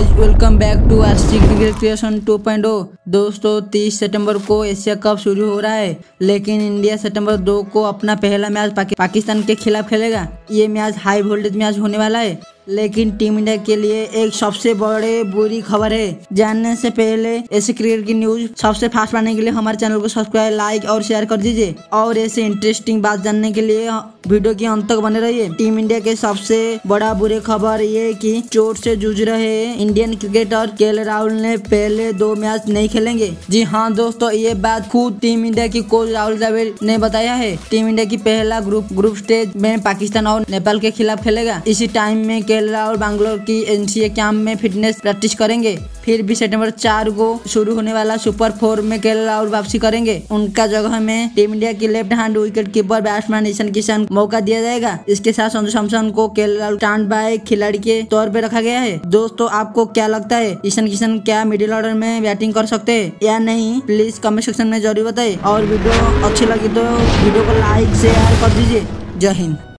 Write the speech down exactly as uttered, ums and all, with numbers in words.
Guys, welcome back to RC cricket creation two point O. दोस्तों, तीस सितंबर को Asia cup शुरू हो रहा है, लेकिन इंडिया सितंबर दो को अपना पहला मैच पाकि, पाकिस्तान के खिलाफ खेलेगा। ये मैच हाई वोल्टेज मैच होने वाला है, लेकिन टीम इंडिया के लिए एक सबसे बड़े बुरी खबर है। जानने से पहले ऐसे क्रिकेट की न्यूज सबसे फास्ट पाने के लिए हमारे चैनल को सब्सक्राइब, लाइक और शेयर कर दीजिए। और ऐसे इंटरेस्टिंग बात जानने के लिए वीडियो के अंत तक बने रहिए। टीम इंडिया के सबसे बड़ा बुरी खबर ये कि चोट से जूझ रहे इंडियन क्रिकेटर के एल राहुल ने पहले दो मैच नहीं खेलेंगे। जी हाँ दोस्तों, ये बात खुद टीम इंडिया की कोच राहुल द्रविड़ ने बताया है। टीम इंडिया की पहला ग्रुप ग्रुप स्टेज में पाकिस्तान और नेपाल के खिलाफ खेलेगा। इसी टाइम में के एल राहुल बैंगलोर की एनसीए कैंप में फिटनेस प्रैक्टिस करेंगे। फिर भी सितंबर चार को शुरू होने वाला सुपर फोर में के एल राहुल वापसी करेंगे। उनका जगह में टीम इंडिया की left hand wicket keeper batsman Ishan Kishan मौका दिया जाएगा। इसके साथ संजू सैमसन को के एल राहुल स्टैंड बाय खिलाड़ी के तौर पे रखा गया है। दोस्तों, आपको क्या लगता है, ईशान किशन क्या मिडिल ऑर्डर में बैटिंग कर सकते हैं या नहीं? प्लीज कमेंट सेक्शन में जरूर बताएं। और वीडियो अच्छी लगी तो वीडियो को लाइक शेयर कर दीजिए। जय हिंद।